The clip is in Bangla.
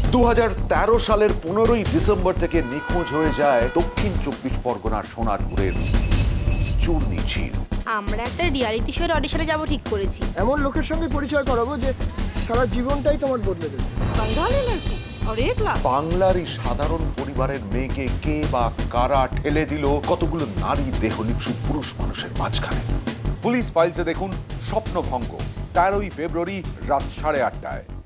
2013 সালের 15ই ডিসেম্বর থেকে নিখোঁজ হয়ে যায় দক্ষিণ 24 পরগনার সোনারপুরের চূর্ণী ঝিল। আমরা একটা রিয়ালিটি শোর অডিশনে যাব ঠিক করেছি। এমন লোকের সঙ্গে পরিচয় করাবো যে সারা জীবনটাই তোমার বদলে দেবে। বাংলার এই সাধারণ পরিবারের মেয়েকে কে বা কারা ঠেলে দিল কতগুলো নারী দেহলিপ্সু পুরুষ মানুষের মাঝখানে। পুলিশ ফাইলসে দেখুন স্বপ্নভঙ্গ, 13ই ফেব্রুয়ারি রাত 8:30টায়।